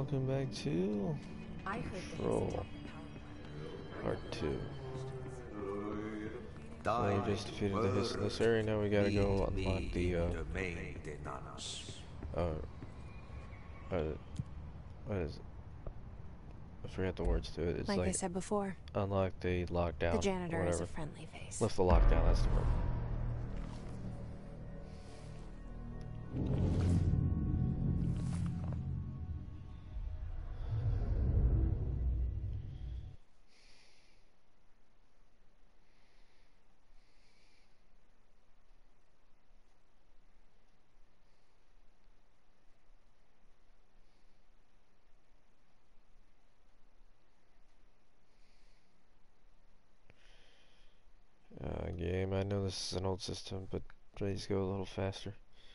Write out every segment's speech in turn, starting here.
welcome back to Control Part 2. So we just defeated the Hiss in this area, now we gotta go unlock the, what is it? I forgot the words to it. It's like I said before, unlock the lockdown. The janitor has a friendly face. Lift the lockdown, that's the word. Game, I know this is an old system, but please go a little faster.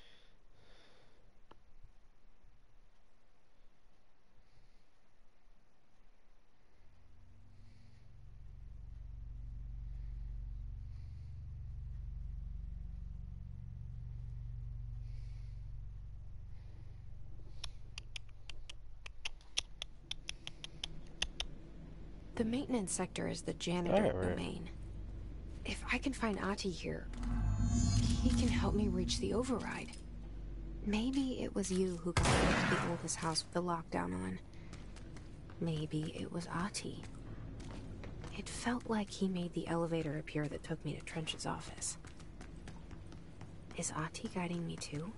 The maintenance sector is the janitor domain. If I can find Ahti here, he can help me reach the override. Maybe it was you who got me to the oldest house with the lockdown on. Maybe it was Ahti. It felt like he made the elevator appear that took me to Trench's office. Is Ahti guiding me too?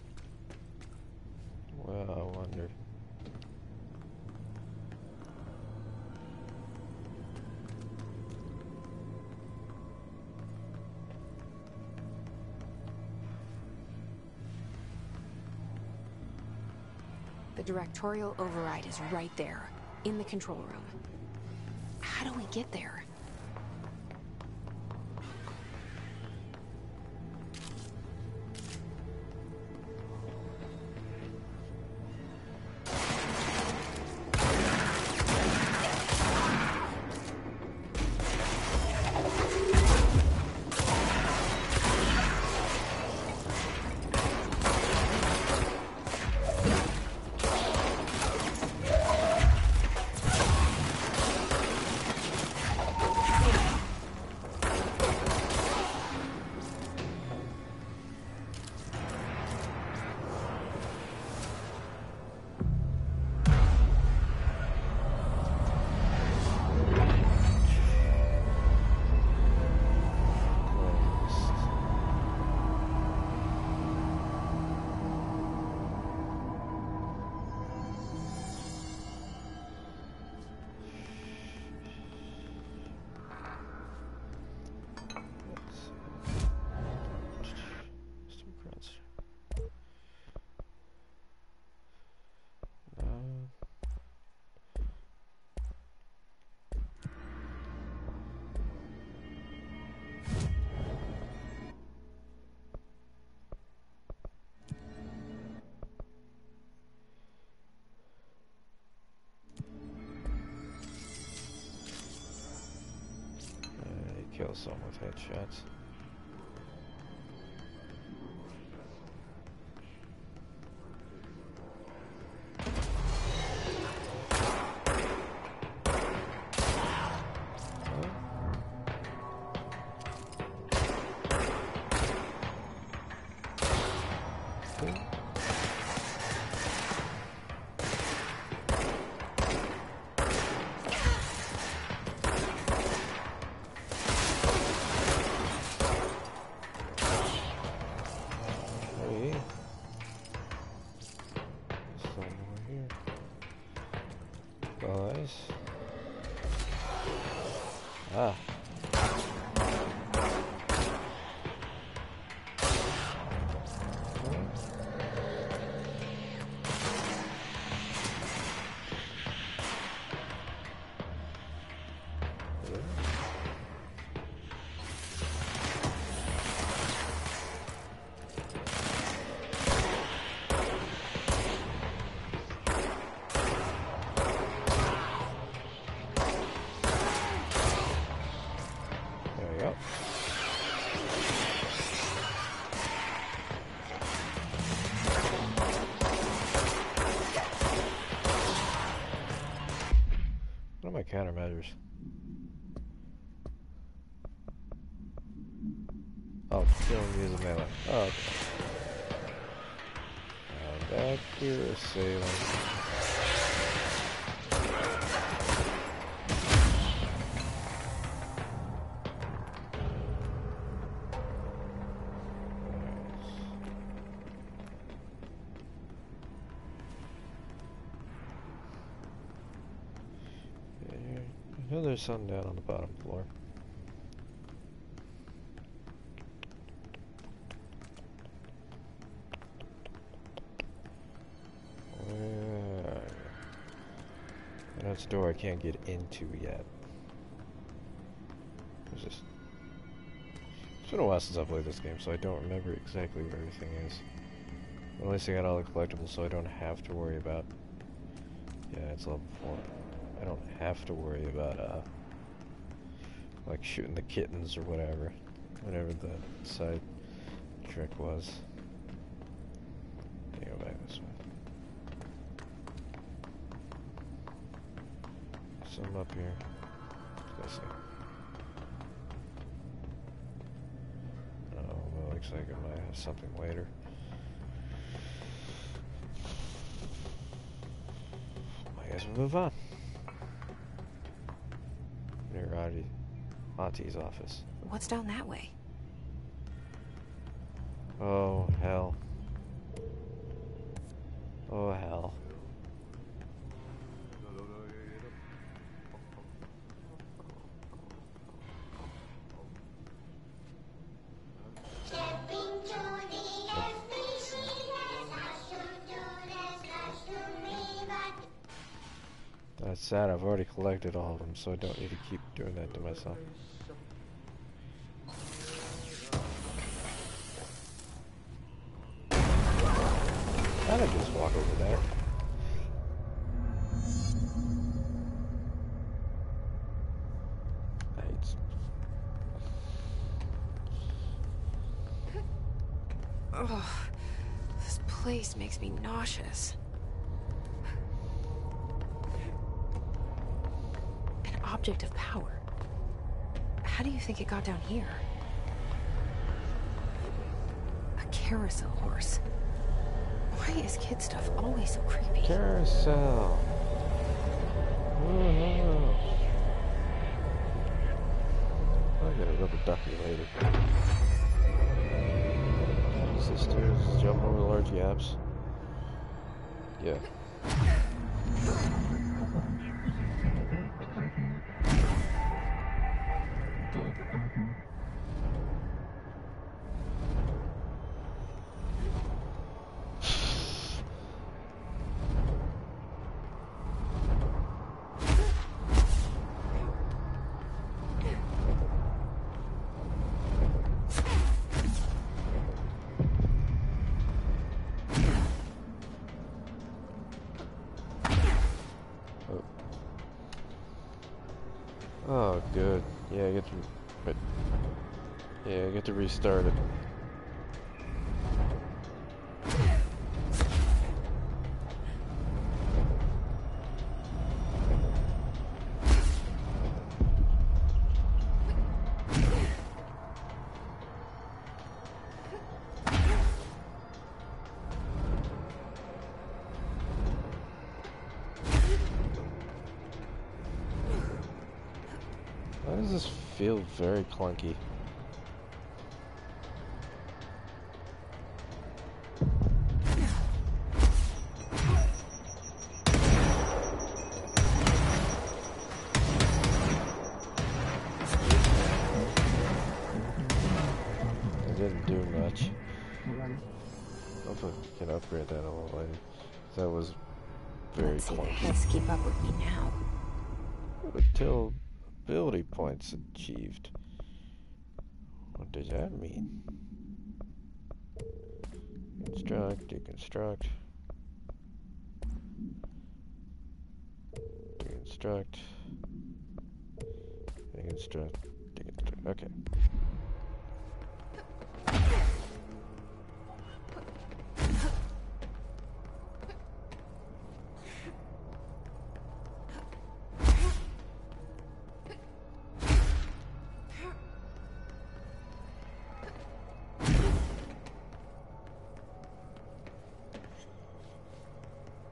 Well, I wonder. The directorial override is right there, in the control room. How do we get there? Kill someone with headshots. Ah. my countermeasures? Oh, killing using melee. Oh, okay. Back here, assailant. I know there's something down on the bottom floor. That's a door I can't get into yet. It's just... It's been a while since I played this game, so I don't remember exactly where everything is. At least I got all the collectibles, so I don't have to worry about... Yeah, it's level 4. I don't have to worry about, like shooting the kittens or whatever. Whatever the side trick was. Let me go back this way. Some up here. Let's see. Oh, well, looks like I might have something later. I guess we'll move on. Near Auntie's office. What's down that way? Oh, hell. Oh, hell. That's sad, I've already collected all of them, so I don't need to keep doing that to myself. How'd I just walk over there? Ugh, this place makes me nauseous. Object of power. How do you think it got down here? A carousel horse. Why is kid stuff always so creepy? Carousel. Woohoo. I'll get a rubber ducky later. Is this to jump over large gaps? Yeah. Oh, good. Yeah, I get to restart it. Why does this feel very clunky? It didn't do much. Hopefully we can upgrade that a little later. That was very clunky. Let's keep up with me now. Until ability points achieved. What does that mean? Construct, deconstruct. Deconstruct. Deconstruct. Deconstruct. Okay.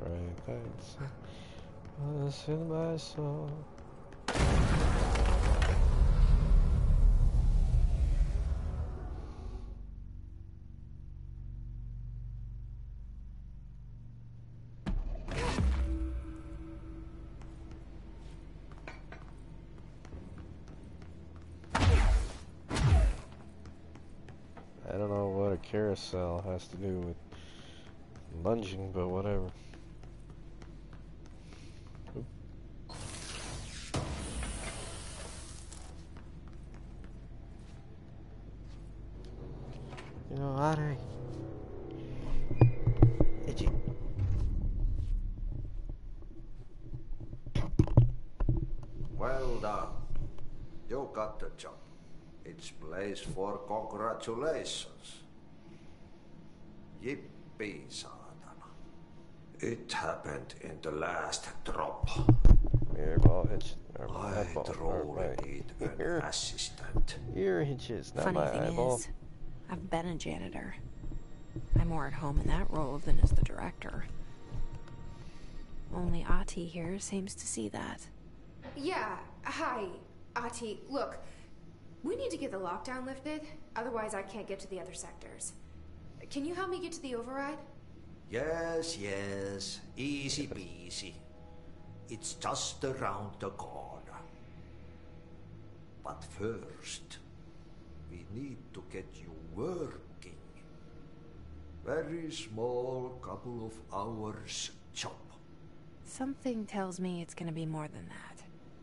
right, that's what's in my soul. I don't know what a carousel has to do with lunging, but whatever. You know, Otter. Itchy. Well done. You got the job. It's place for congratulations. Yippee, saatana. It happened in the last drop. Mirrorball hitch. I truly need an assistant. Ear hitches, not Funny my thing eyeball. is, I've been a janitor. I'm more at home in that role than as the director. Only Ahti here seems to see that. Yeah, hi, Ahti. Look, we need to get the lockdown lifted, otherwise I can't get to the other sectors. Can you help me get to the override? Yes, easy peasy. It's just around the corner. But first, we need to get you working. Very small, couple of hours job. Something tells me it's gonna be more than that.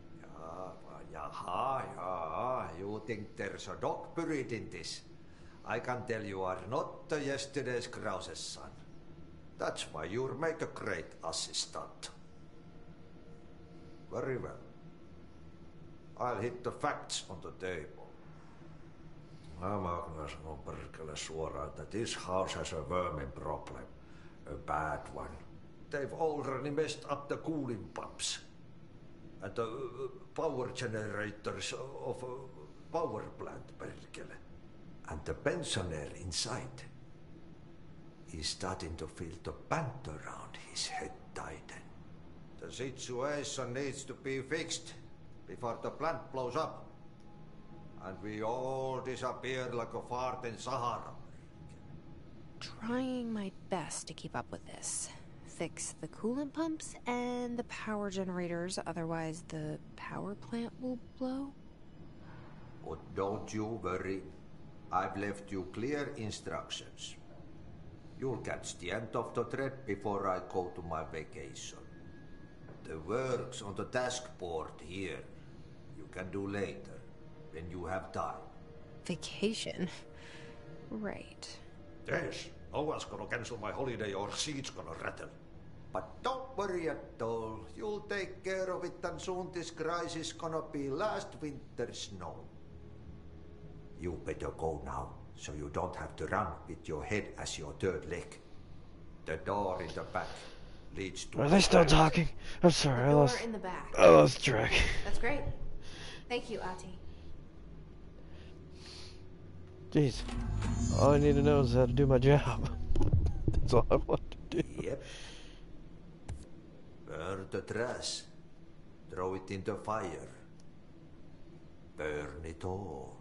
Yeah. You think there's a dog buried in this? I can tell you are not yesterday's Krause's son. That's why you'll make a great assistant. Very well. I'll hit the facts on the table. Mä kyllä sanon perkele suoraan, that this house has a vermin problem. A bad one. They've already messed up the cooling pumps. And the power generators of a power plant, perkele. And the pensioner inside is starting to feel the band around his head tighten. The situation needs to be fixed before the plant blows up. And we all disappear like a fart in Sahara. Trying my best to keep up with this. Fix the coolant pumps and the power generators, otherwise the power plant will blow. But don't you worry. I've left you clear instructions. You'll catch the end of the thread before I go to my vacation. The work's on the task board here. You can do later, when you have time. Vacation? Right. Yes, no one's gonna cancel my holiday or seat's gonna rattle. But don't worry at all. You'll take care of it and soon this crisis gonna be last winter's snow. You better go now, so you don't have to run with your head as your third leg. The door in the back leads to... Are they still talking? I'm sorry, The door in the back. I lost track. That's great. Thank you, Ahti. Jeez. All I need to know is how to do my job. That's all I want to do. Yep. Burn the trash. Throw it in the fire. Burn it all.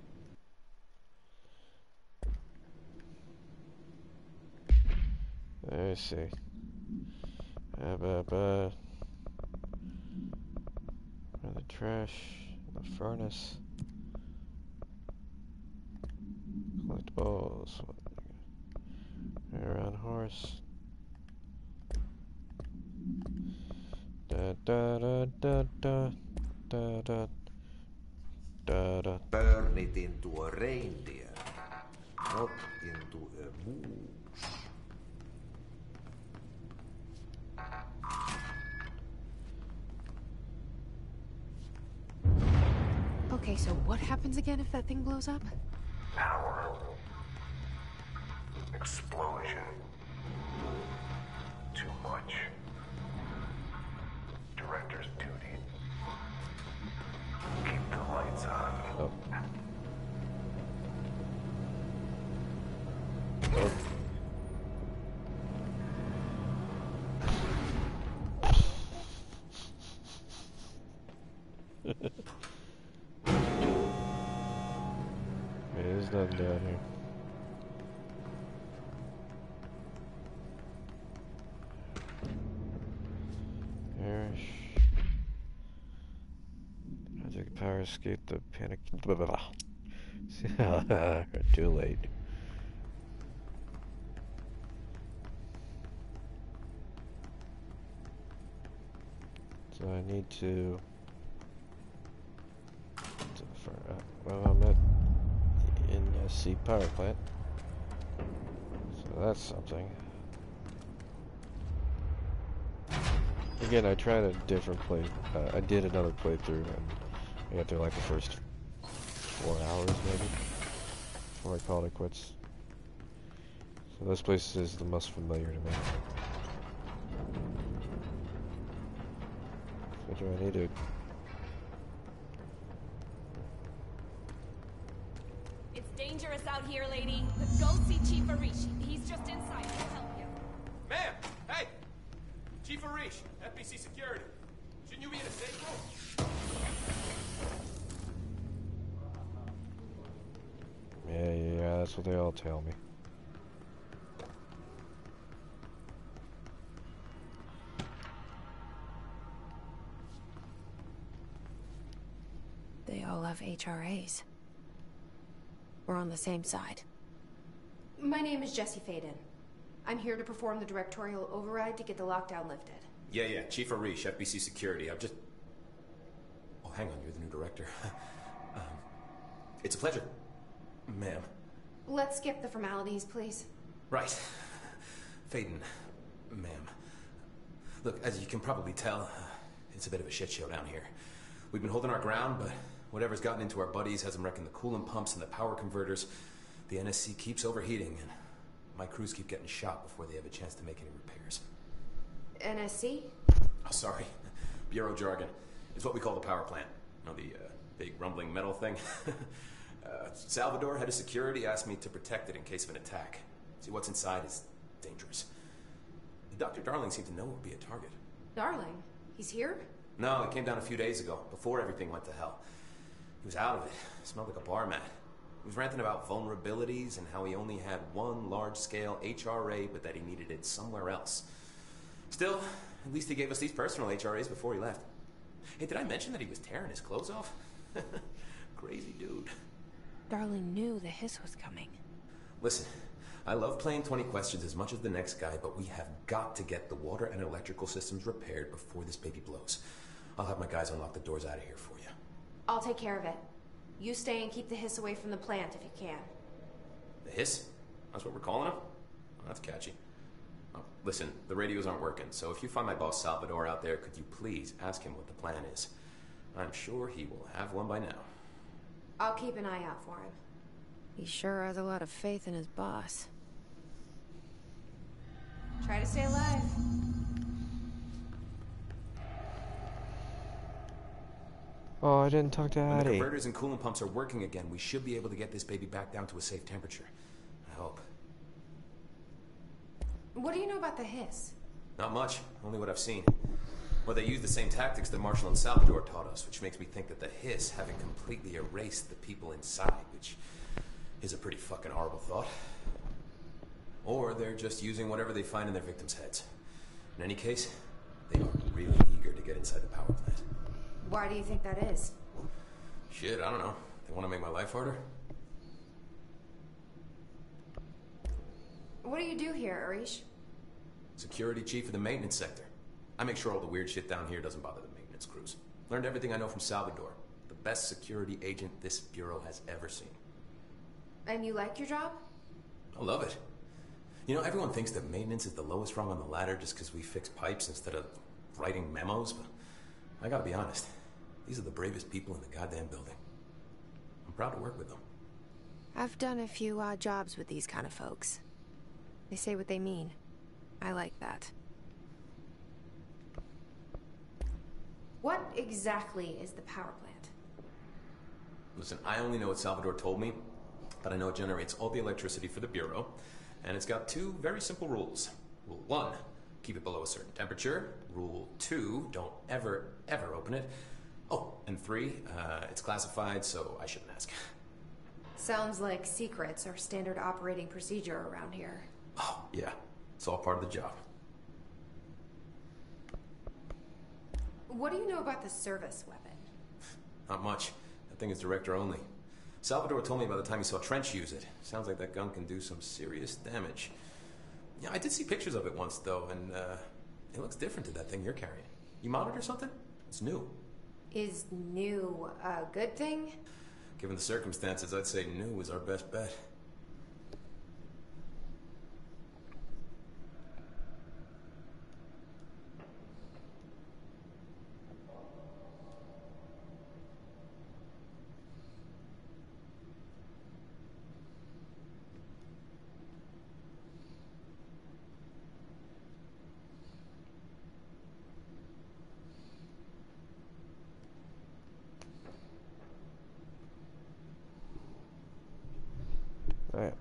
Let me see. Where the trash, the furnace, collectibles, around horse. Da da da da da da da da da. Burn it into a reindeer, not into a moose. Okay, so what happens again if that thing blows up? Power. Explosion. Too much. Director's duty. Keep the lights on. Oh. Oh. There's nothing down here. Project Power escape the panic. Too late. So I need to the front. Well, I'm at NSC power plant. So that's something. Again, I tried a different play. I did another playthrough, and I got through like the first 4 hours maybe before I called it quits. So this place is the most familiar to me. So do I need to? It's dangerous out here, lady. Go see Chief Arish. He's just inside. He'll help you. Ma'am! Hey! Chief Arish, FBC Security. Shouldn't you be in a safe room? Yeah, that's what they all tell me. They all have HRAs. We're on the same side. My name is Jesse Faden. I'm here to perform the directorial override to get the lockdown lifted. Yeah, Chief Arish, FBC Security. I've just... Oh, hang on, you're the new director. It's a pleasure, ma'am. Let's skip the formalities, please. Right. Faden, ma'am. Look, as you can probably tell, it's a bit of a shit show down here. We've been holding our ground, but whatever's gotten into our buddies has them wrecking the coolant pumps and the power converters. The NSC keeps overheating, and my crews keep getting shot before they have a chance to make any repairs. NSC? Oh, sorry. Bureau jargon. It's what we call the power plant. You know, the big rumbling metal thing? Salvador, head of security, asked me to protect it in case of an attack. See, what's inside is dangerous. Dr. Darling seemed to know it would be a target. Darling? He's here? No, he came down a few days ago, before everything went to hell. He was out of it. Smelled like a bar mat. He was ranting about vulnerabilities and how he only had one large-scale HRA, but that he needed it somewhere else. Still, at least he gave us these personal HRAs before he left. Hey, did I mention that he was tearing his clothes off? Crazy dude. Darling knew the hiss was coming. Listen, I love playing 20 questions as much as the next guy, but we have got to get the water and electrical systems repaired before this baby blows. I'll have my guys unlock the doors out of here for you. I'll take care of it. You stay and keep the hiss away from the plant if you can. The hiss? That's what we're calling him? Oh, that's catchy. Oh, listen, the radios aren't working, so if you find my boss Salvador out there, could you please ask him what the plan is? I'm sure he will have one by now. I'll keep an eye out for him. He sure has a lot of faith in his boss. Try to stay alive. Oh, I didn't talk to When the Addie. converters and coolant pumps are working again, we should be able to get this baby back down to a safe temperature. I hope. What do you know about the hiss? Not much, only what I've seen. Well, they use the same tactics that Marshall and Salvador taught us, which makes me think that the hiss haven't completely erased the people inside, which is a pretty fucking horrible thought. Or they're just using whatever they find in their victims' heads. In any case, they are really eager to get inside the power plant. Why do you think that is? Shit, I don't know. They want to make my life harder? What do you do here, Arish? Security chief of the maintenance sector. I make sure all the weird shit down here doesn't bother the maintenance crews. Learned everything I know from Salvador. The best security agent this bureau has ever seen. And you like your job? I love it. You know, everyone thinks that maintenance is the lowest rung on the ladder just because we fix pipes instead of writing memos, but I gotta be honest. These are the bravest people in the goddamn building. I'm proud to work with them. I've done a few odd jobs with these kind of folks. They say what they mean. I like that. What exactly is the power plant? Listen, I only know what Salvador told me, but I know it generates all the electricity for the Bureau, and it's got two very simple rules. Rule 1, keep it below a certain temperature. Rule 2, don't ever, ever open it. Oh, and 3, it's classified, so I shouldn't ask. Sounds like secrets are standard operating procedure around here. Oh, yeah. It's all part of the job. What do you know about the service weapon? Not much. That thing is director only. Salvador told me by the time he saw Trench use it. Sounds like that gun can do some serious damage. Yeah, I did see pictures of it once, though, and it looks different to that thing you're carrying. You modded or something? It's new. Is new a good thing? Given the circumstances, I'd say new is our best bet. Alright.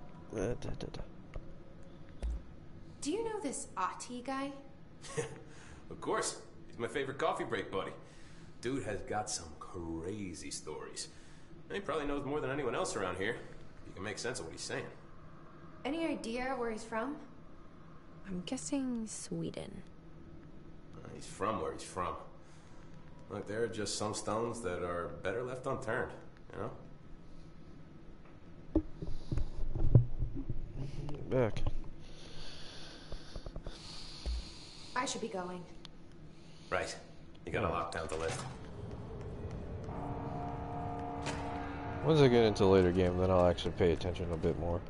Do you know this Ahti guy? Of course. He's my favorite coffee break buddy. Dude has got some crazy stories. And he probably knows more than anyone else around here. You can make sense of what he's saying. Any idea where he's from? I'm guessing Sweden. He's from where he's from. Look, there are just some stones that are better left unturned, you know? Back. I should be going. Right. You gotta lock down the list. Once I get into a later game, then I'll actually pay attention a bit more.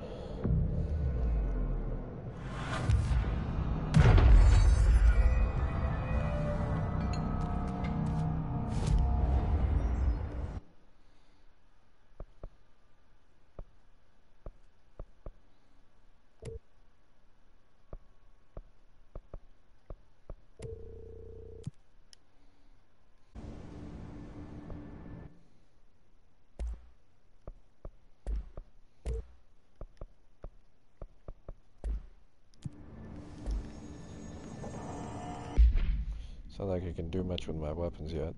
It's not like I can do much with my weapons yet.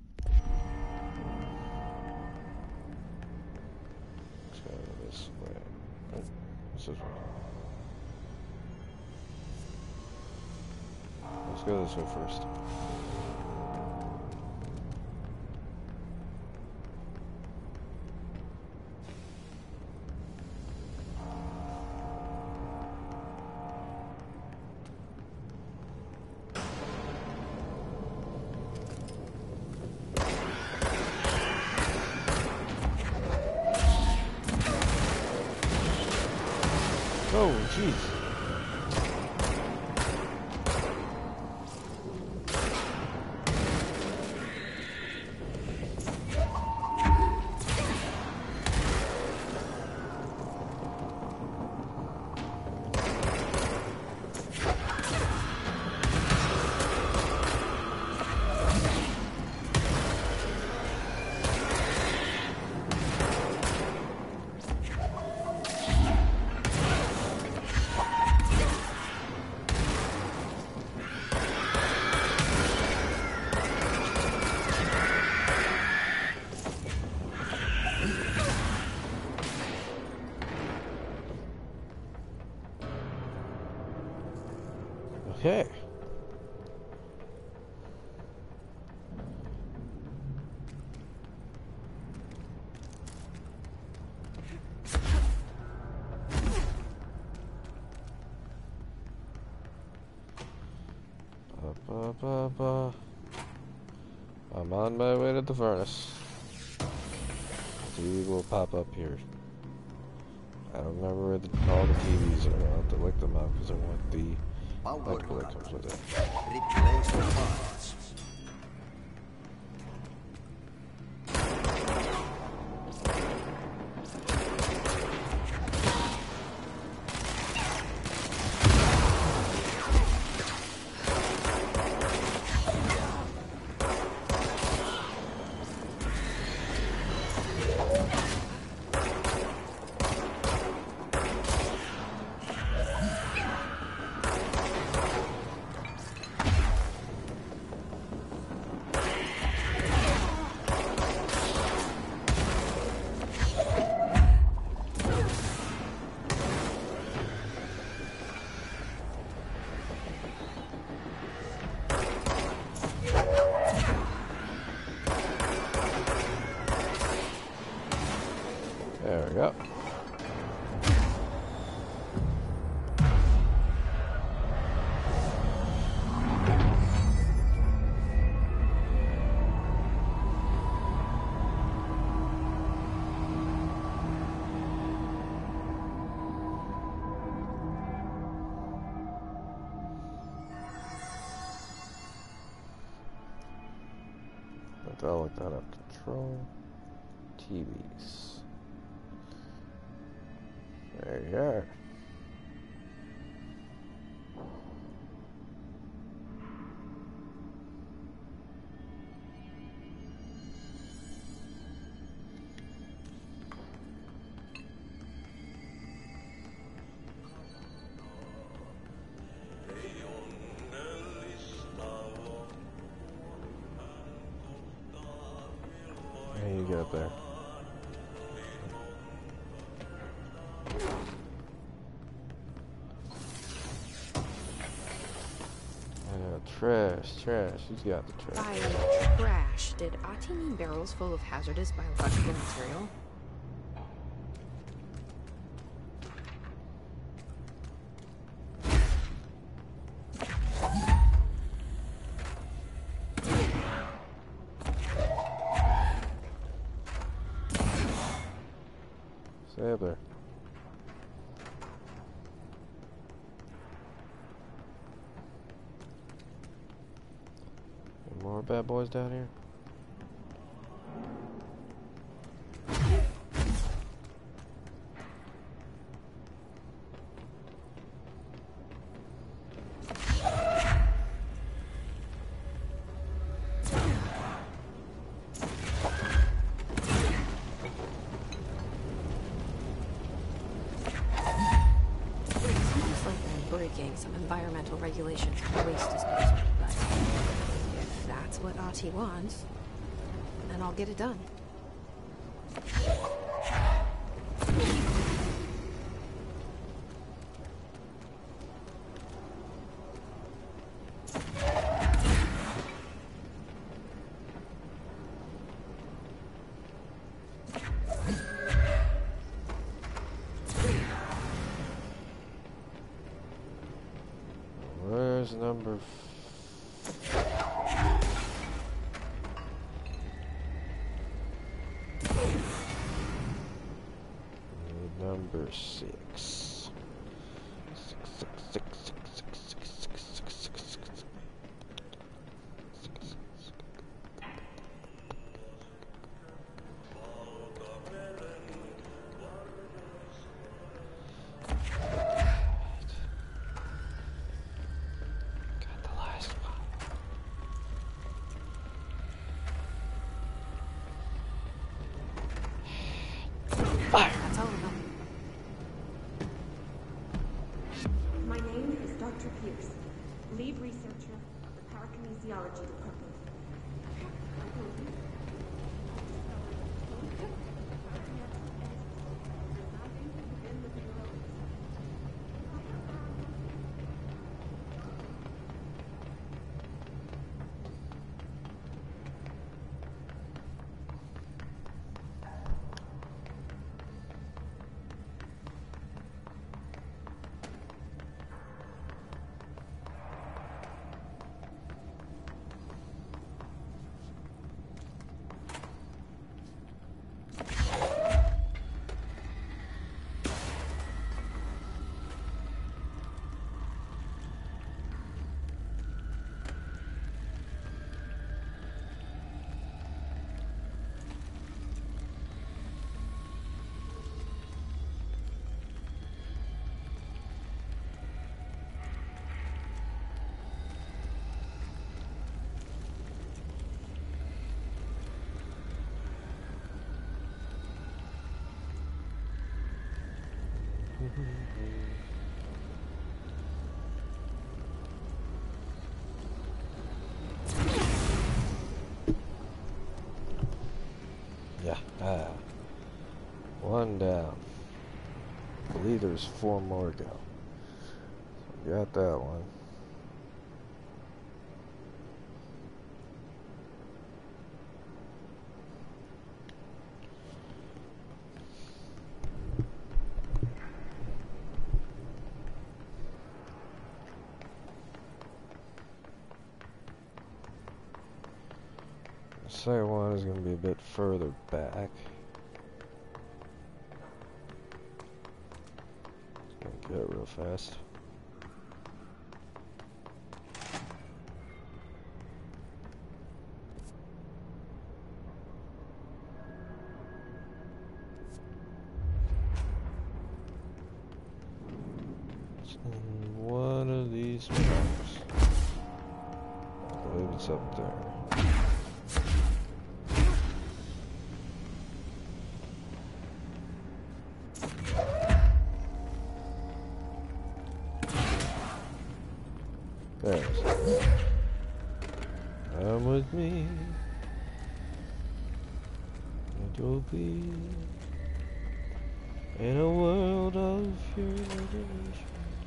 Let's go this way. Oh, what's this way? Let's go this way first. Oh, jeez. Okay. I'm on my way to the furnace. TV will pop up here. I don't remember where all the TVs are. I'll have to look them up because I want the electrical that comes with it. There we go. I'll look that up. Control TVs. There you are. How you get up there? Trash. Who's got the trash? By trash, did Ahti mean barrels full of hazardous biological material? Stay up there. More bad boys down here. Some environmental regulations for waste disposal, but if that's what Ahti wants, then I'll get it done. Where's number number 6. Fire! That's all of them. My name is Dr. Pierce, lead researcher of the Parakinesiology Department. Yeah. One down. I believe there's 4 more to go. So got that one. second one is going to be a bit further back. Get it real fast. It's in one of these rooms. I believe it's up there. There it is. Come with me. It will be in a world of your imagination.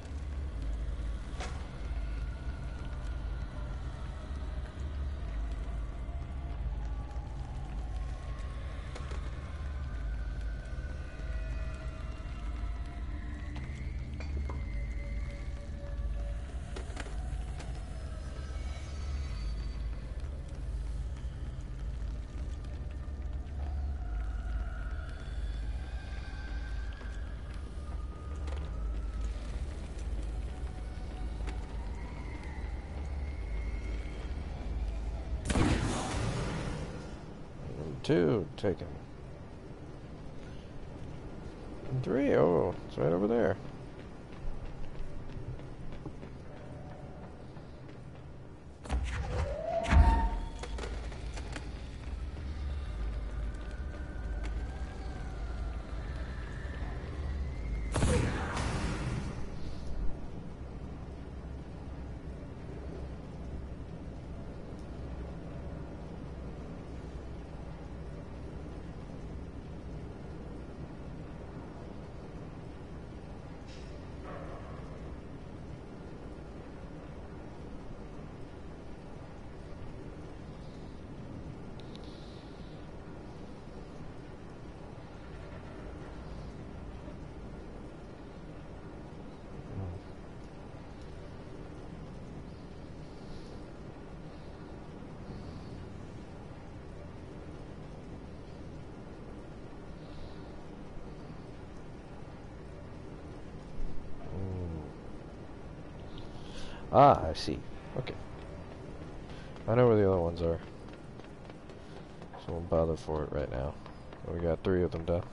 Two taken. And three, oh, it's right over there. Ah, I see. Okay. I know where the other ones are. So I won't bother for it right now. We got 3 of them done.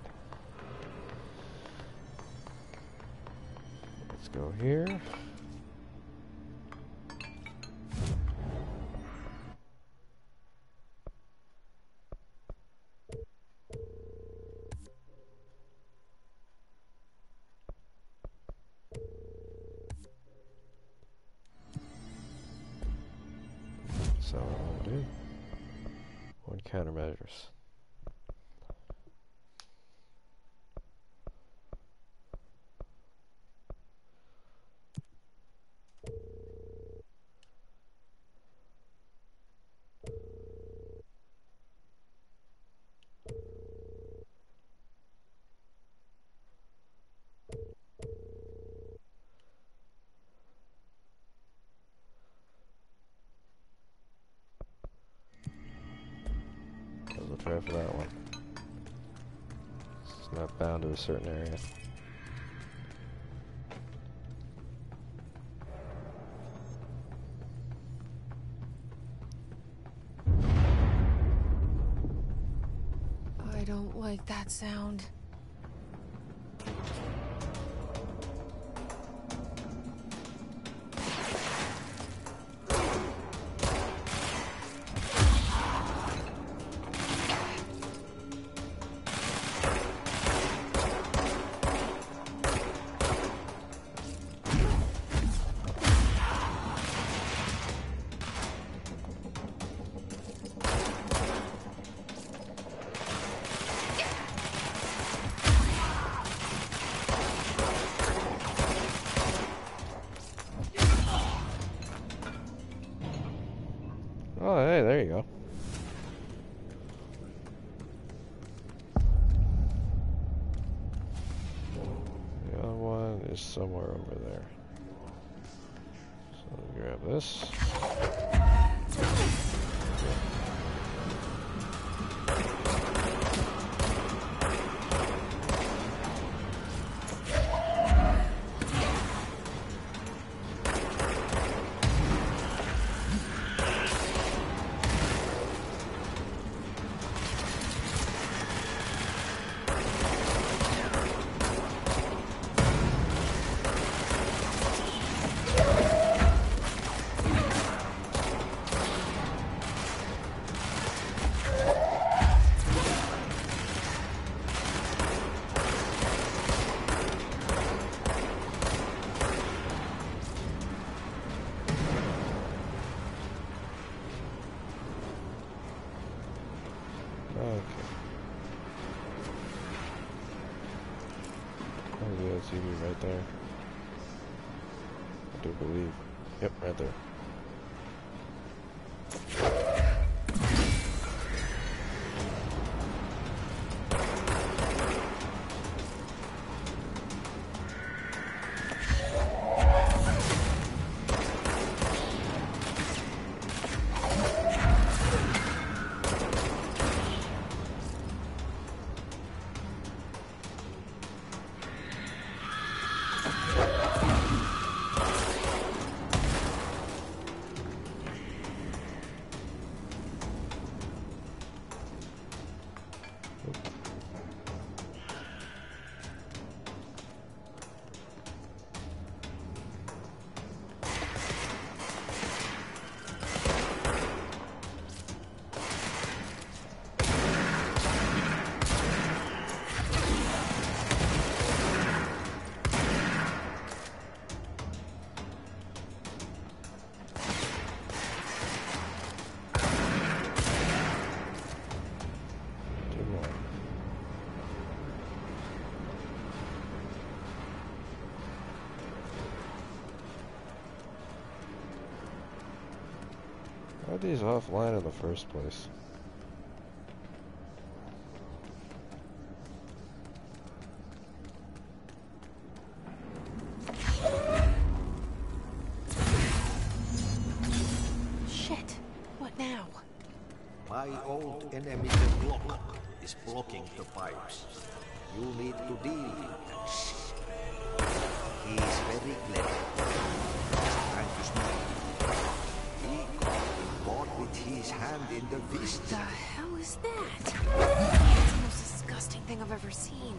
Let's go here. So what I'm gonna do, 1 countermeasures. We'll try for that one. It's not bound to a certain area. I don't like that sound. Oh, hey, there you go. The other one is somewhere over there. So grab this. Okay. Oh, yeah, TV right there. I do believe. Yep, right there. How are these offline in the first place? Shit. What now? My old enemy, the block, is blocking the pipes. You need to deal with that shit. He is very clever. Trying to smell. He got caught with his hand in the fist. What the hell is that? It's the most disgusting thing I've ever seen.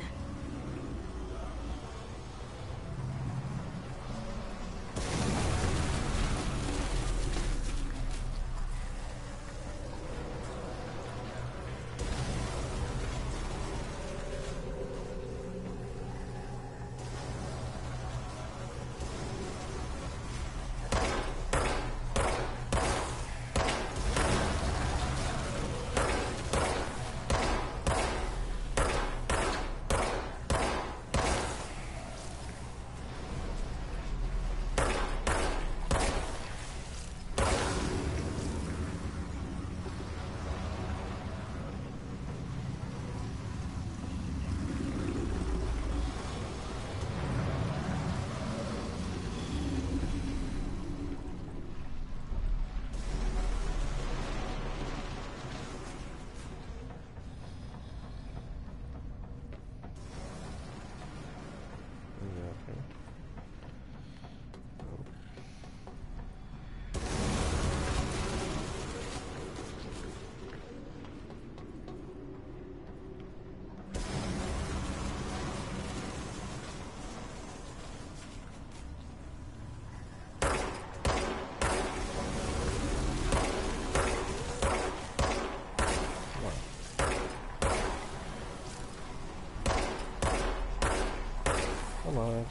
Come on.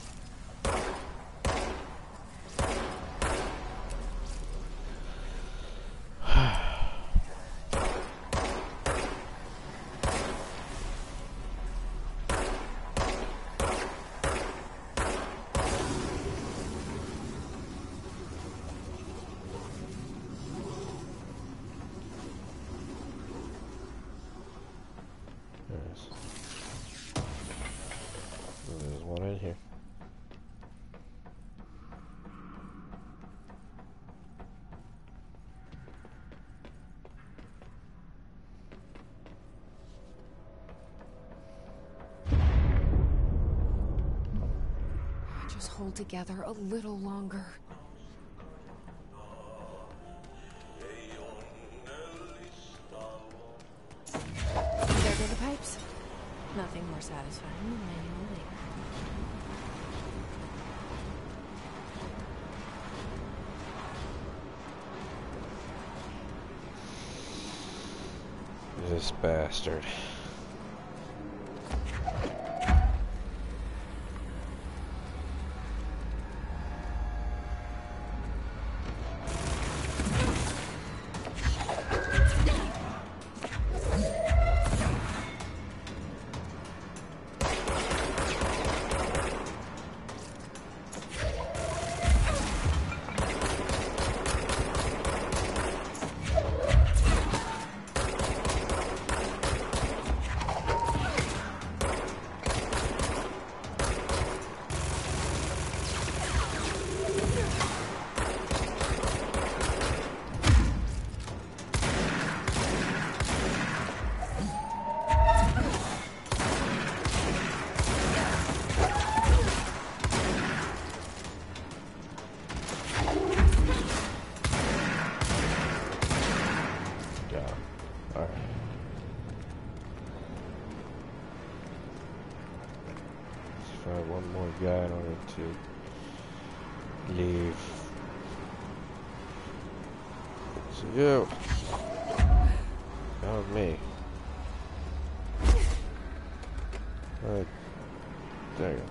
There's one in here. Just hold together a little longer. There go the pipes. Nothing more satisfying than manual labor. This bastard. Alright. Let's find one more guy in order to leave. So you. That was me. Alright. There you go.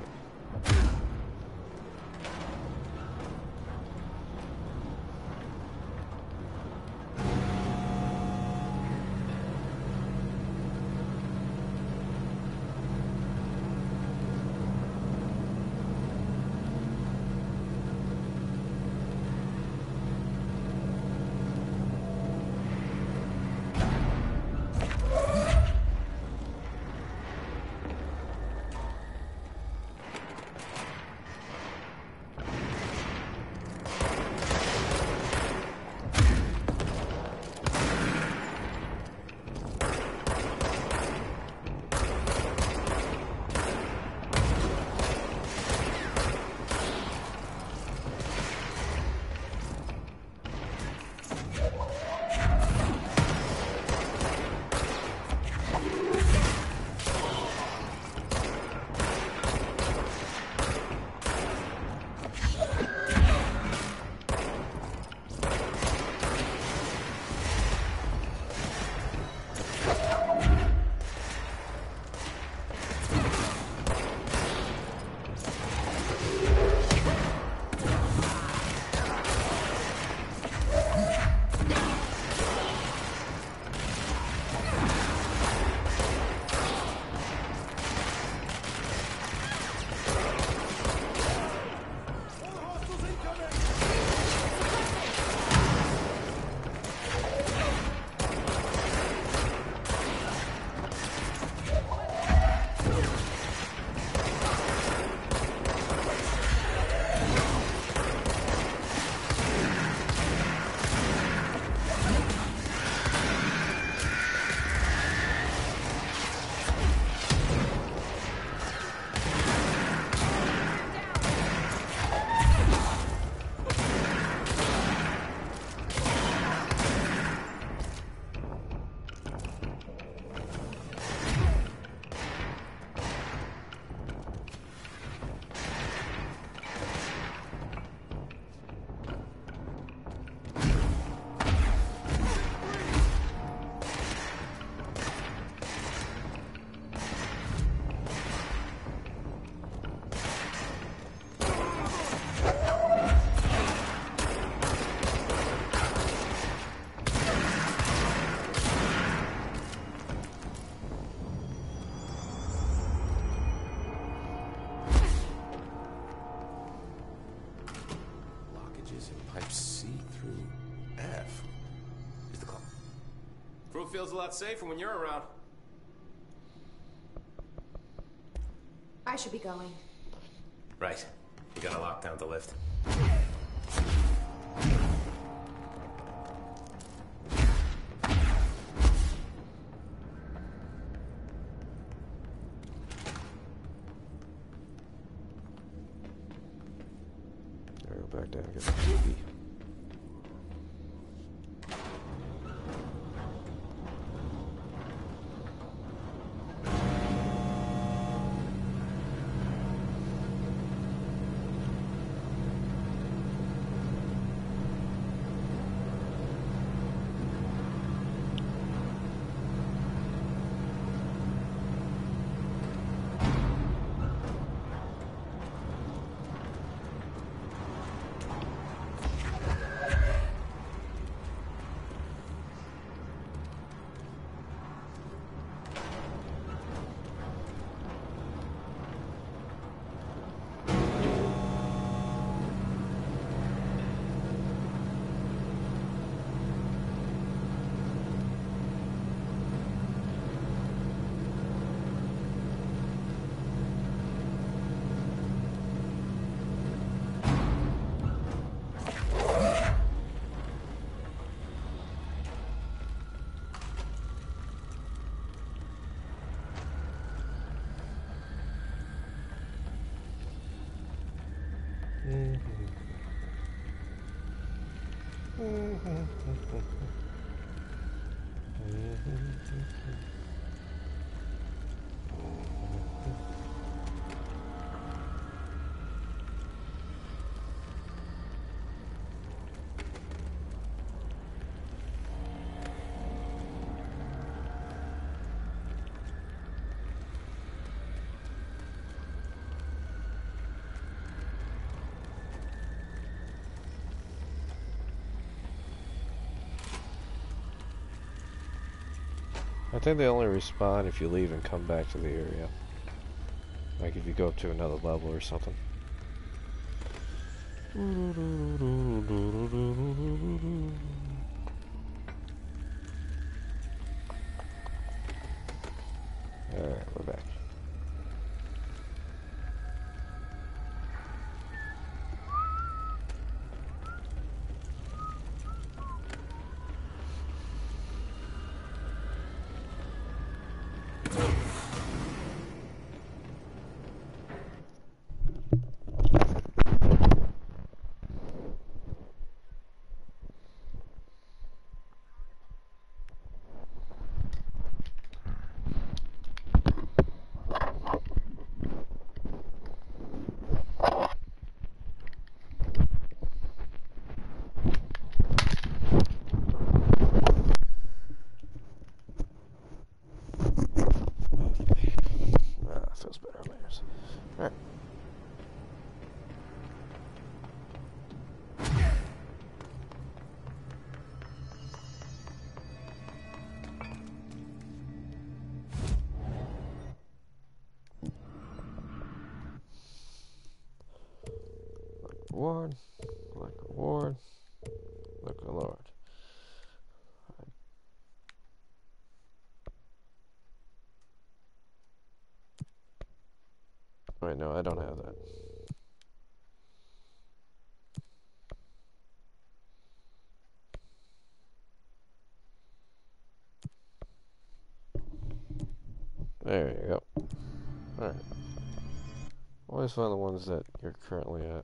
Feels a lot safer when you're around. I should be going. Right. You gotta lock down the lift. Go back down and get the TV. I think they only respawn if you leave and come back to the area. Like if you go up to another level or something. Alright, we're back. Feels better on my ears. Alright. Reward, like reward, like a lord. Wait, no, I don't have that. There you go. Alright. Always find the ones that you're currently at.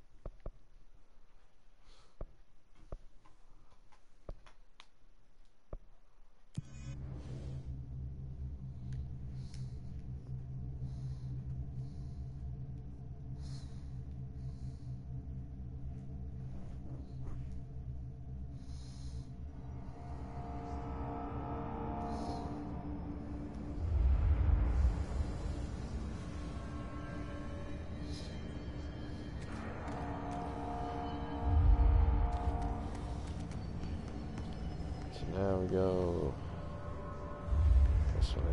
Now we go this way.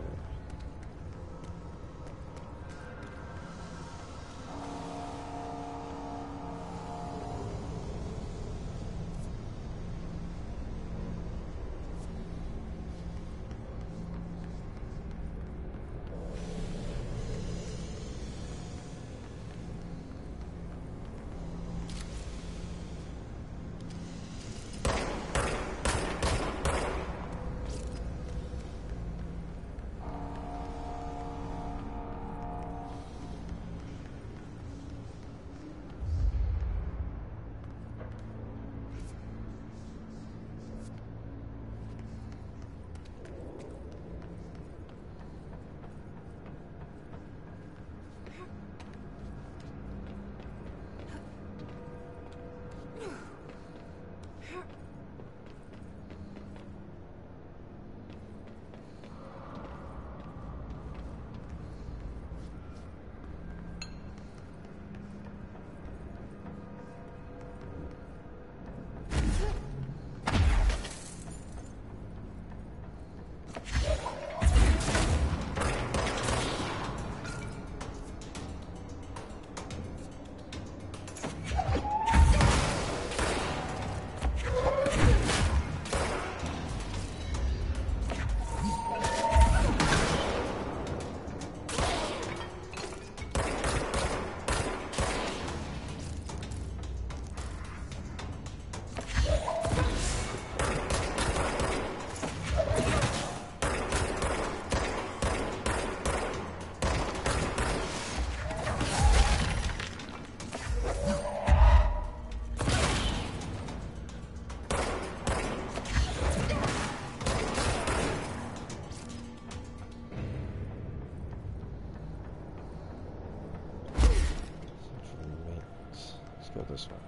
this one.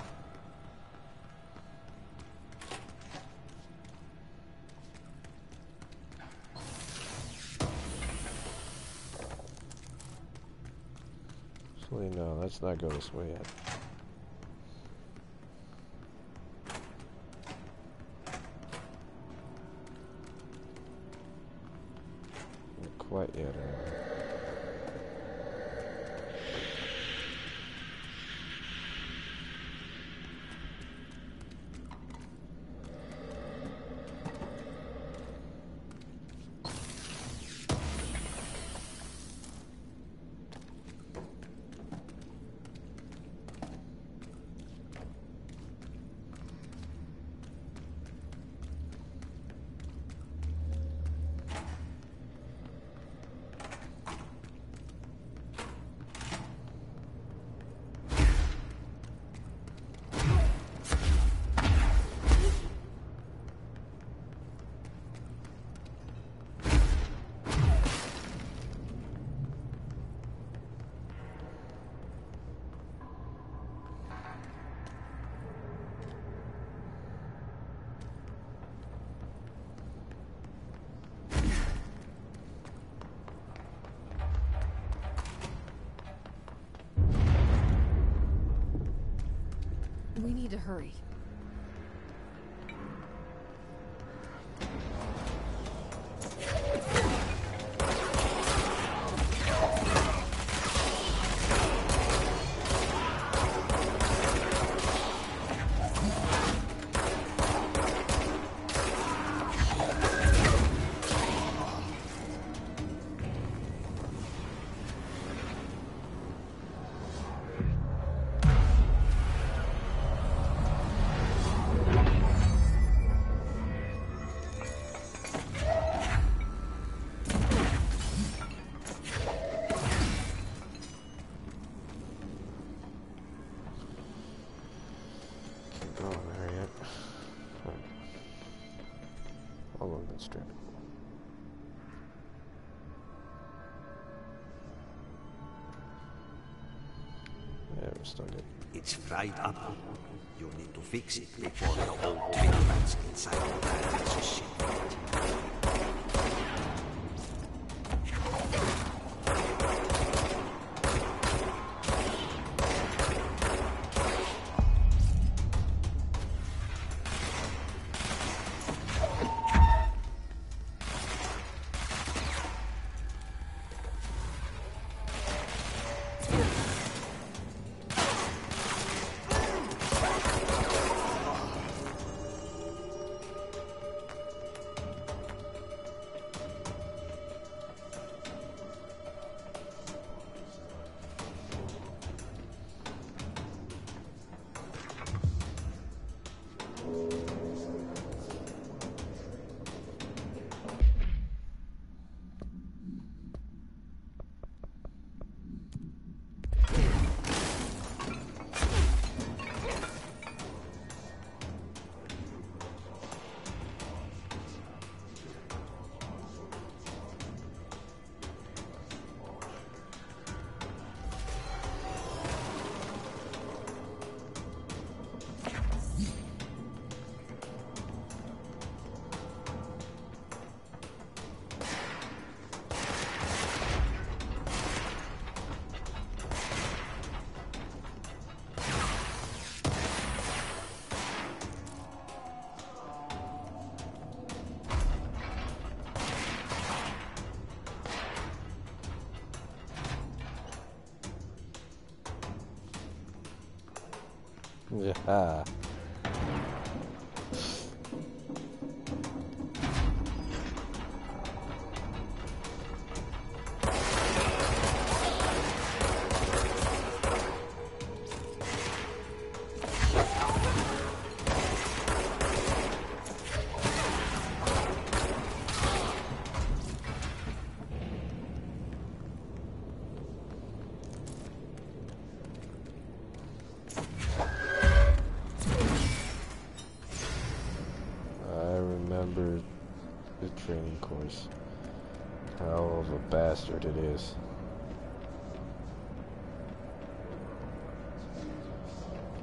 Actually, no, let's not go this way yet. Not quite yet, We need to hurry. Strip. Yeah, we're still good. It's fried up. You need to fix it before the whole treatments inside the plant is shit. Yeah. The training course. How of a bastard it is.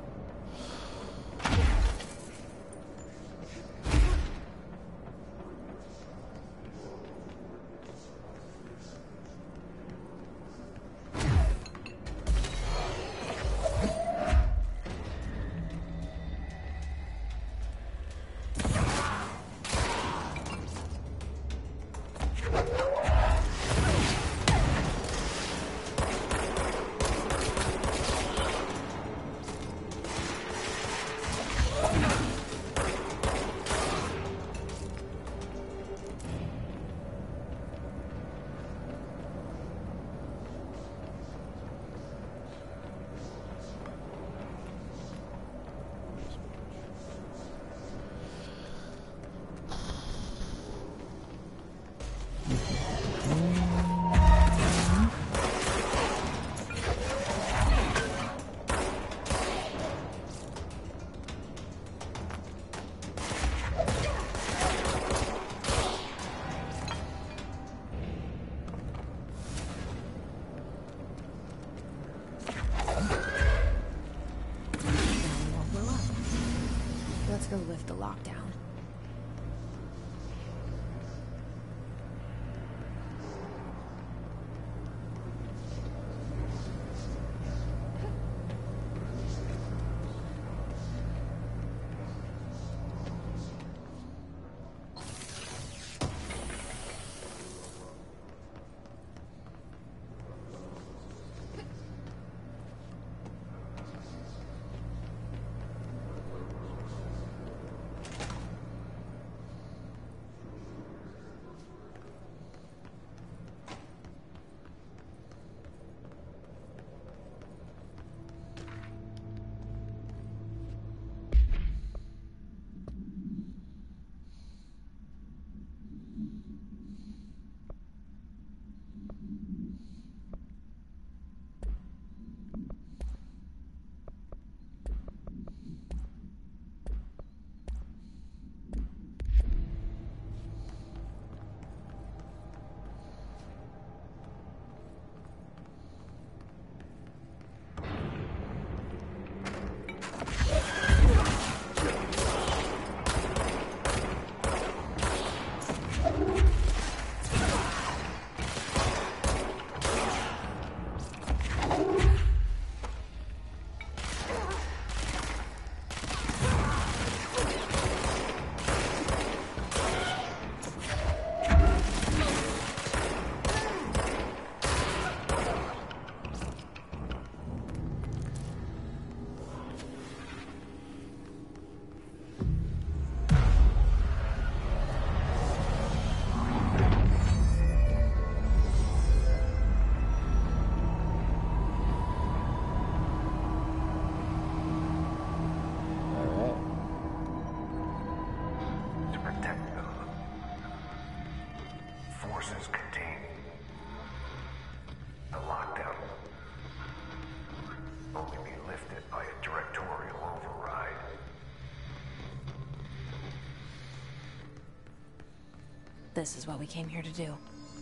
lockdown. This is what we came here to do.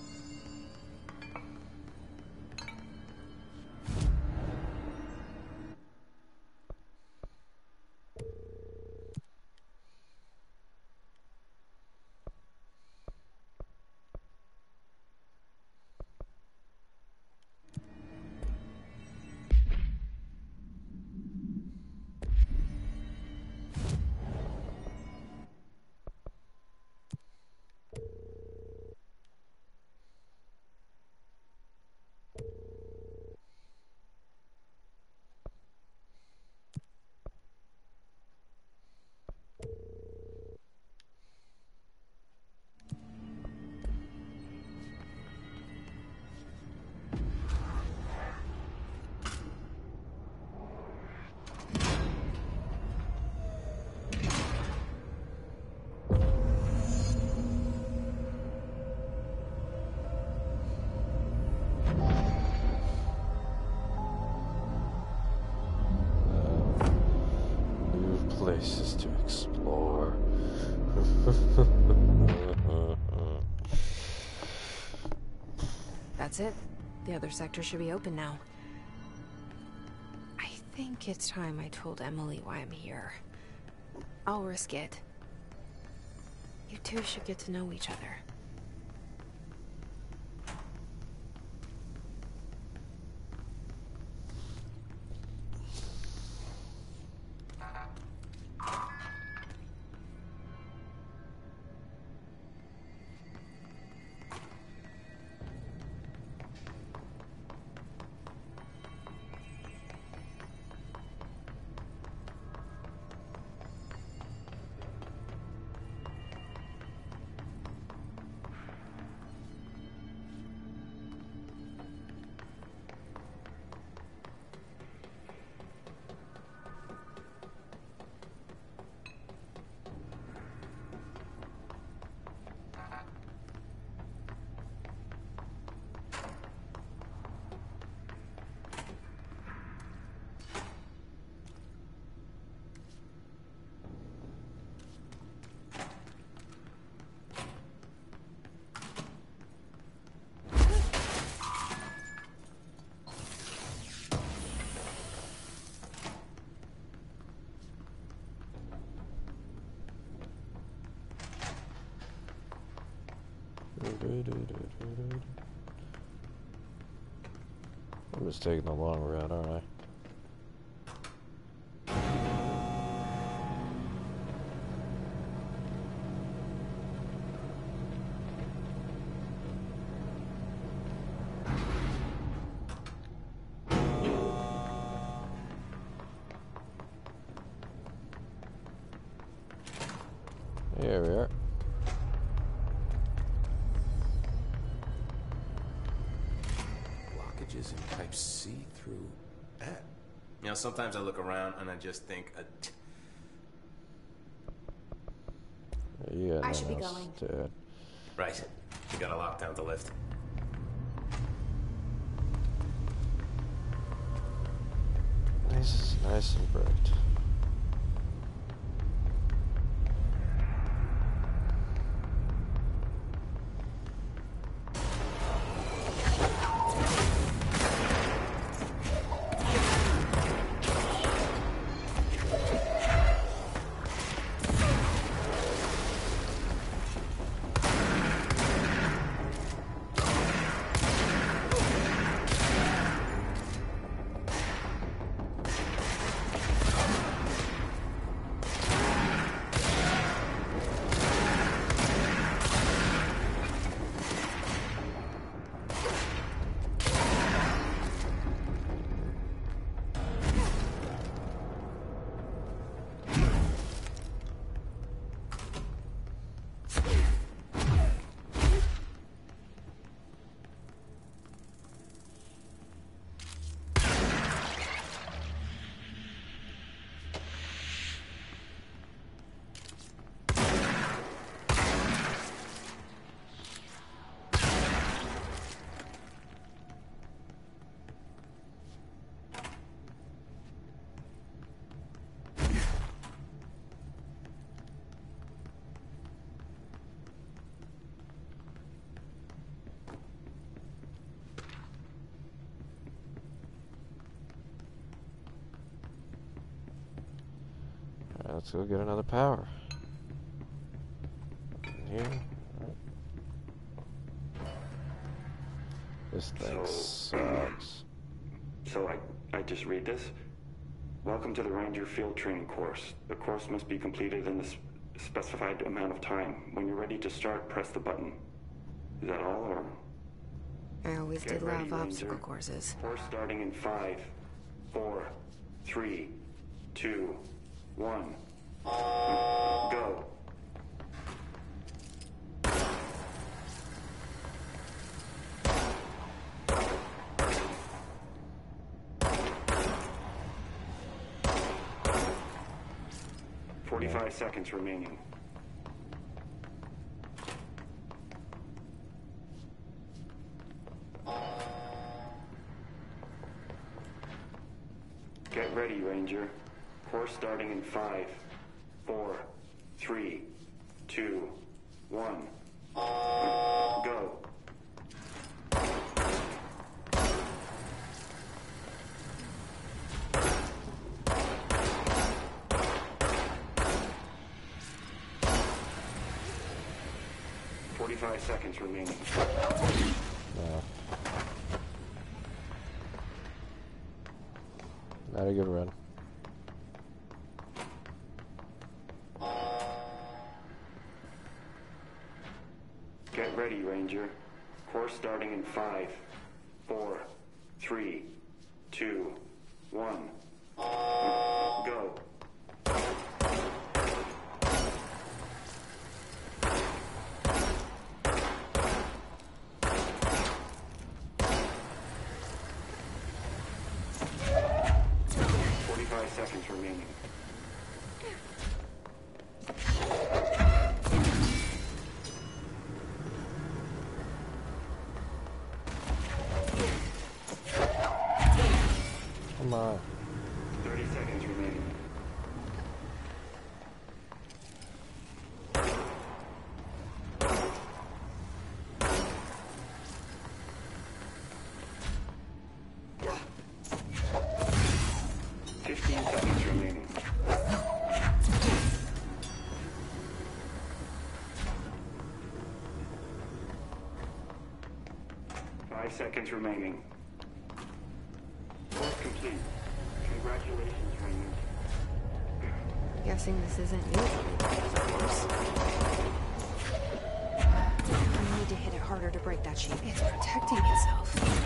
Places to explore. That's it. The other sector should be open now. I think it's time I told Emily why I'm here. I'll risk it. You two should get to know each other. I'm just taking the long route, aren't I? Here we are. Blockages in Type C through F. You know, sometimes I look around and I just think, Yeah, I should be going. right, we got a lockdown to lift. Nice and bright. Let's go get another power. Here. This thing sucks. So I just read this. Welcome to the Ranger Field Training course. The course must be completed in the specified amount of time. When you're ready to start, press the button. Is that all, or? I always did love obstacle Ranger. courses. Course starting in 5, 4, 3, 2, 1. Go. "45 seconds remaining. Get ready, Ranger. Course starting in 5, 4, 3, 2, 1. Go. "45 seconds remaining. No. Not a good run. Get ready, Ranger. Course starting in 5, 4, 3, 2, 1. Go. Seconds remaining. Come on. 5 seconds remaining. Course complete. Congratulations, Raymond. Guessing this isn't usually the course. I need to hit it harder to break that sheet. It's protecting itself.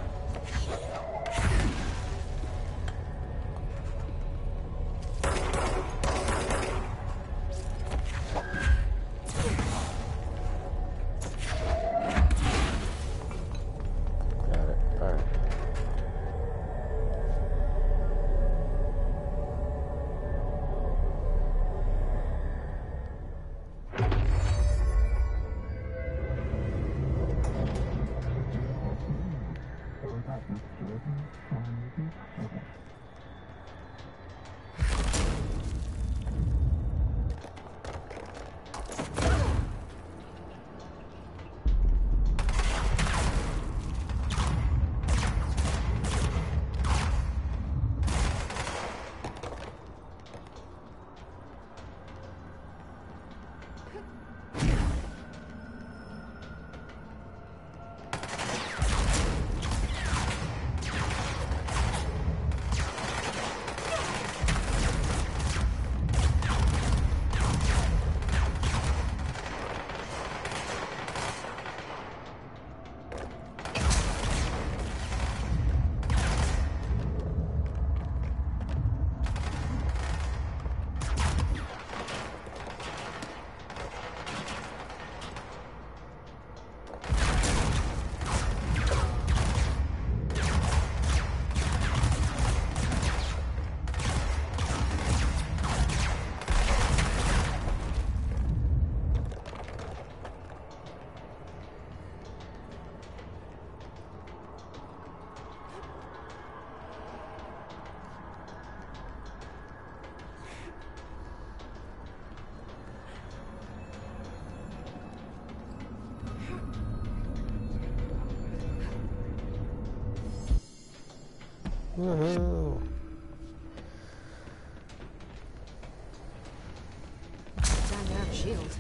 Woohoo! Time to have a shield.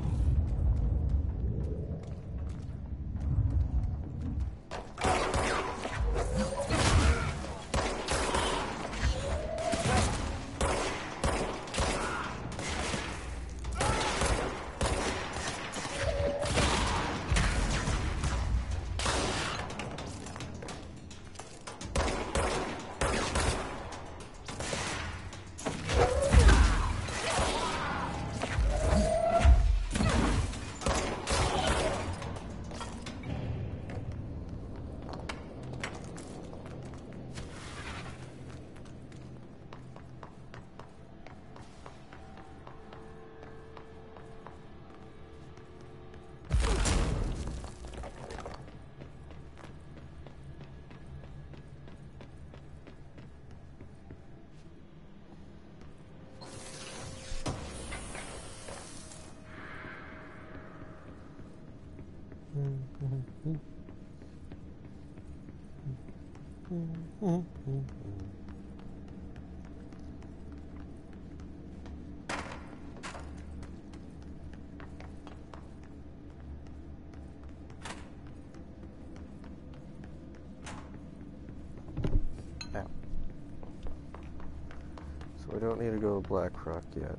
So we don't need to go to Blackrock yet.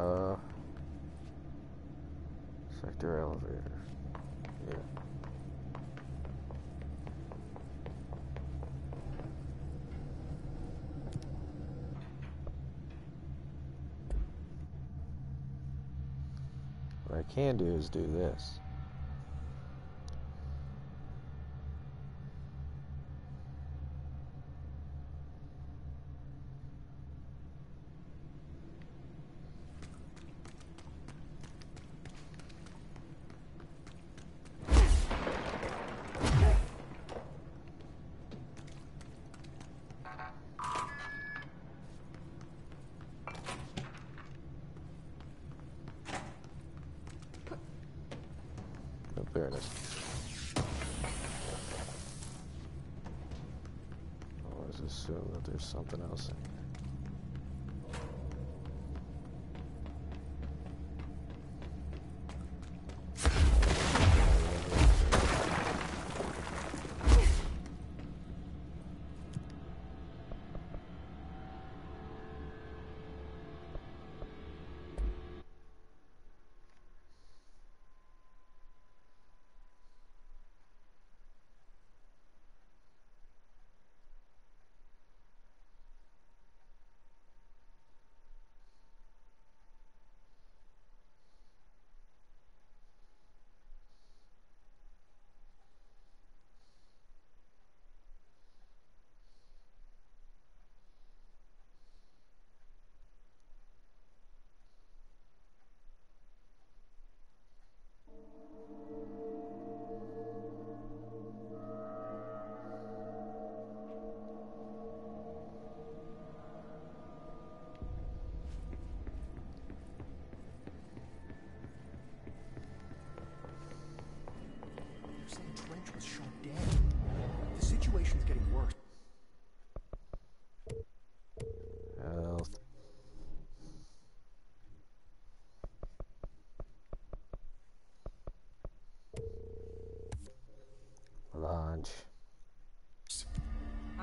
Sector elevators. Yeah. What I can do is do this. There it is. I always assume that there's something else in here.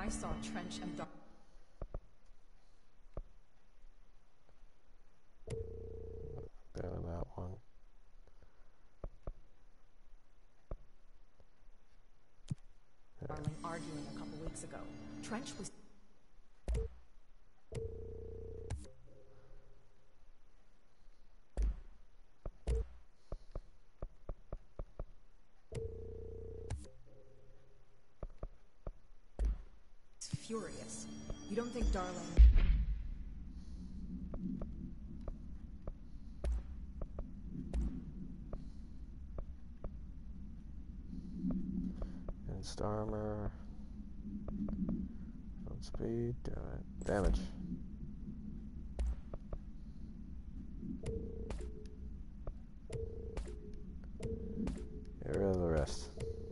I saw Trench and Darling. That one. Darling arguing a couple weeks ago. Trench was... furious. You don't think Darling... Advanced armor. Don't speed. Do it. Damage. Get rid of the rest.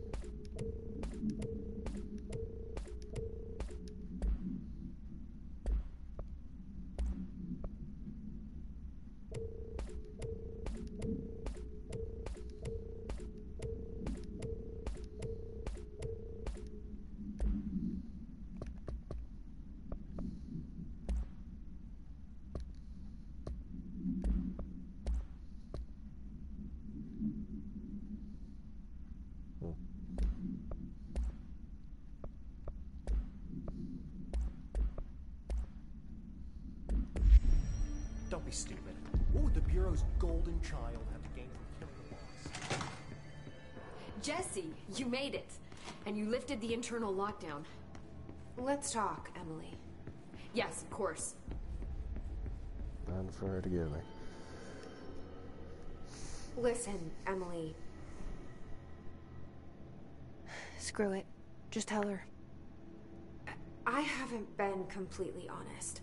Don't be stupid. What would the Bureau's golden child have to gain from killing the boss? Jesse, you made it. And you lifted the internal lockdown. Let's talk, Emily. Yes, of course. None for her to give me. Listen, Emily. Screw it. Just tell her. I haven't been completely honest.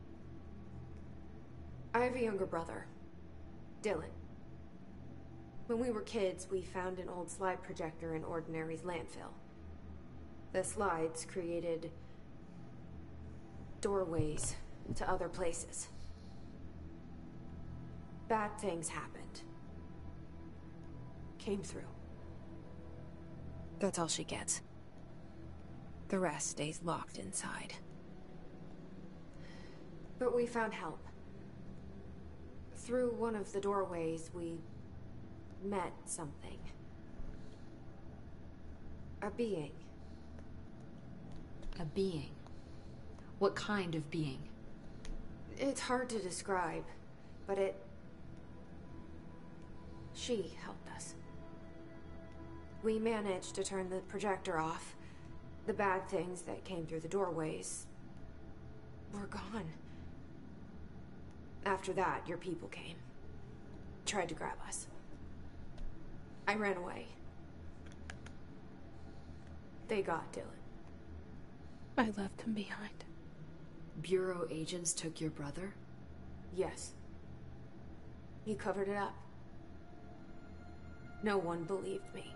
I have a younger brother, Dylan. When we were kids, we found an old slide projector in Ordinary's landfill. The slides created doorways to other places. Bad things happened. Came through. That's all she gets. The rest stays locked inside. But we found help. Through one of the doorways, we met something. A being. A being? What kind of being? It's hard to describe, but she helped us. We managed to turn the projector off. The bad things that came through the doorways were gone. After that, your people came. Tried to grab us. I ran away. They got Dylan. I left him behind. Bureau agents took your brother? Yes. He covered it up. No one believed me.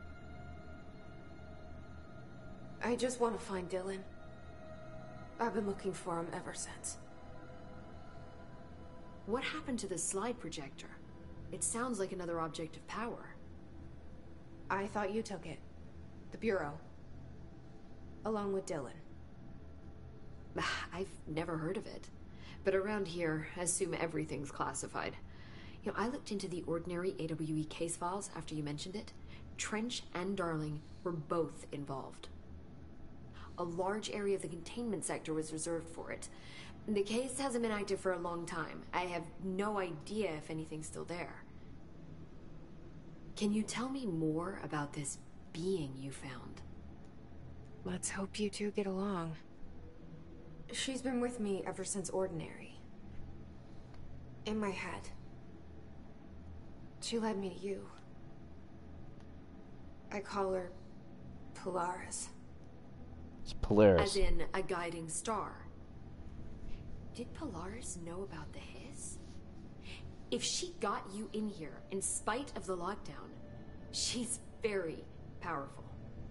I just want to find Dylan. I've been looking for him ever since. What happened to the slide projector? It sounds like another object of power. I thought you took it. The Bureau. Along with Dylan. I've never heard of it. But around here, I assume everything's classified. You know, I looked into the Ordinary AWE case files after you mentioned it. Trench and Darling were both involved. A large area of the containment sector was reserved for it. The case hasn't been active for a long time. I have no idea if anything's still there. Can you tell me more about this being you found? Let's hope you two get along. She's been with me ever since Ordinary. In my head. She led me to you. I call her Polaris. It's Polaris. As in a guiding star. Did Polaris know about the hiss? If she got you in here in spite of the lockdown, she's very powerful.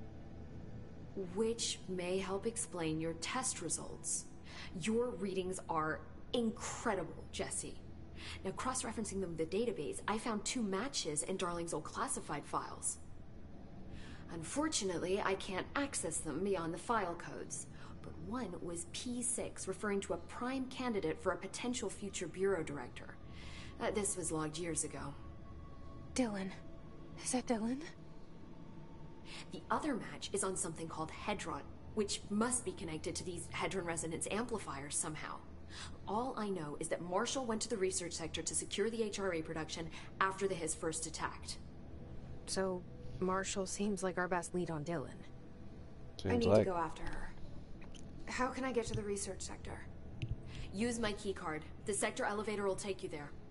Which may help explain your test results. Your readings are incredible, Jesse. Now, cross-referencing them with the database, I found 2 matches in Darling's old classified files. Unfortunately, I can't access them beyond the file codes. But one was P6, referring to a prime candidate for a potential future bureau director. This was logged years ago. Dylan. Is that Dylan? The other match is on something called Hedron, which must be connected to these Hedron resonance amplifiers somehow. All I know is that Marshall went to the research sector to secure the HRA production after the Hiss first attacked. So, Marshall seems like our best lead on Dylan. I need to go after her. How can I get to the research sector? Use my key card. The sector elevator will take you there.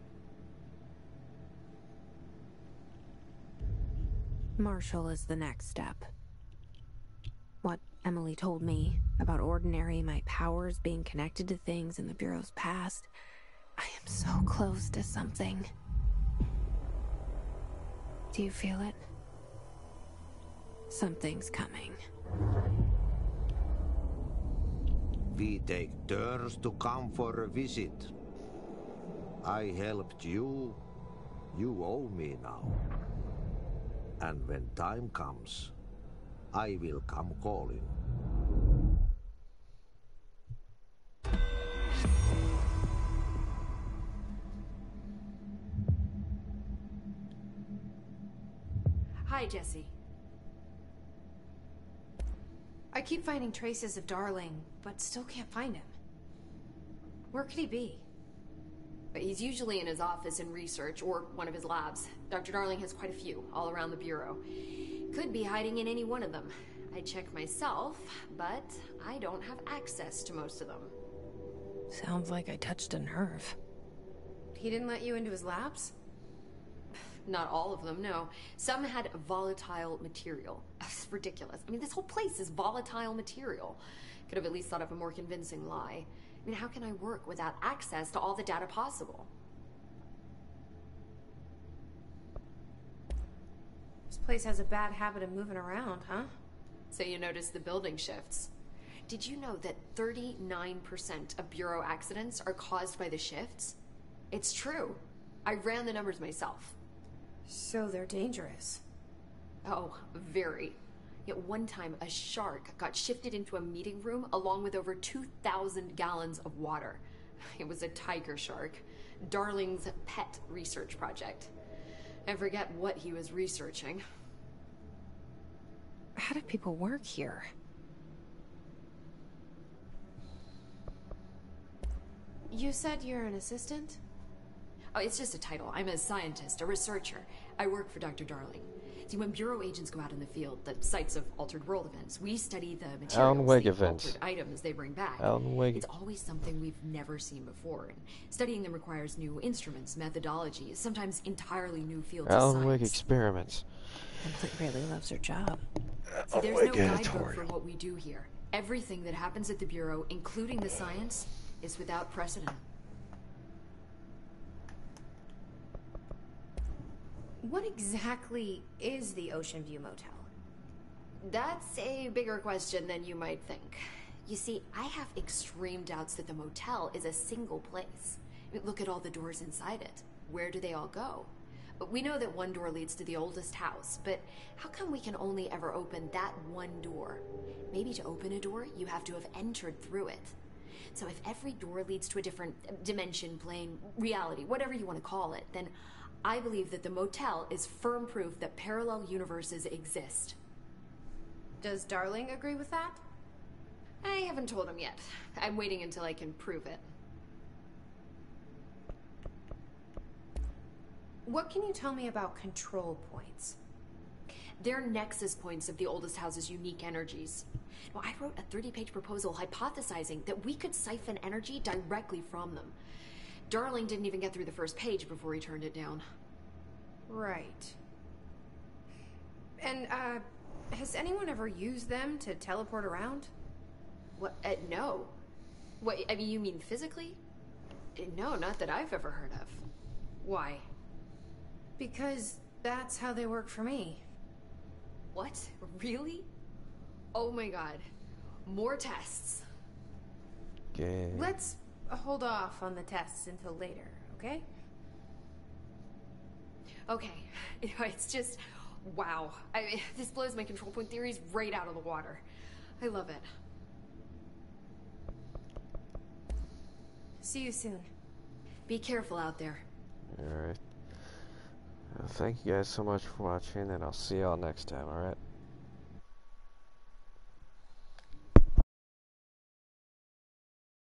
Marshall is the next step. What Emily told me about Ordinary, my powers being connected to things in the Bureau's past. I am so close to something. Do you feel it? Something's coming. We take turns to come for a visit. I helped you. You owe me now. And when time comes, I will come calling. Hi, Jesse. I keep finding traces of Darling, but still can't find him. Where could he be? He's usually in his office in research, or one of his labs. Dr. Darling has quite a few, all around the Bureau. Could be hiding in any one of them. I check myself, but I don't have access to most of them. Sounds like I touched a nerve. He didn't let you into his labs? Not all of them, no. Some had volatile material. That's ridiculous. I mean, this whole place is volatile material. Could have at least thought of a more convincing lie. I mean, how can I work without access to all the data possible? This place has a bad habit of moving around, huh? So you notice the building shifts. Did you know that 39% of Bureau accidents are caused by the shifts? It's true. I ran the numbers myself. So they're dangerous. Oh, very. Yet one time, a shark got shifted into a meeting room along with over 2,000 gallons of water. It was a tiger shark. Darling's pet research project. I forget what he was researching. How do people work here? You said you're an assistant? Oh, it's just a title. I'm a scientist, a researcher. I work for Dr. Darling. See, when Bureau agents go out in the field, the sites of altered world events, we study the materials, the altered items they bring back. It's always something we've never seen before, and studying them requires new instruments, methodologies, sometimes entirely new fields of science. Alan Wake experiments. Emily really loves her job. See, there's no guidebook for what we do here. Everything that happens at the Bureau, including the science, is without precedent. What exactly is the Ocean View Motel? That's a bigger question than you might think. You see, I have extreme doubts that the motel is a single place. I mean, look at all the doors inside it. Where do they all go? We know that one door leads to the oldest house, but how come we can only ever open that one door? Maybe to open a door, you have to have entered through it. So if every door leads to a different dimension, plane, reality, whatever you want to call it, then I believe that the motel is firm proof that parallel universes exist. Does Darling agree with that? I haven't told him yet. I'm waiting until I can prove it. What can you tell me about control points? They're nexus points of the oldest house's unique energies. Well, I wrote a 30-page proposal hypothesizing that we could siphon energy directly from them. Darling didn't even get through the first page before he turned it down. Right. And, has anyone ever used them to teleport around? What? No. What, I mean, you mean physically? No, not that I've ever heard of. Why? Because that's how they work for me. What? Really? Oh my god. More tests. Okay. Let's hold off on the tests until later, okay? Okay. It's just wow. This blows my control point theories right out of the water. I love it. See you soon. Be careful out there. Alright. Thank you guys so much for watching, and I'll see y'all next time, alright?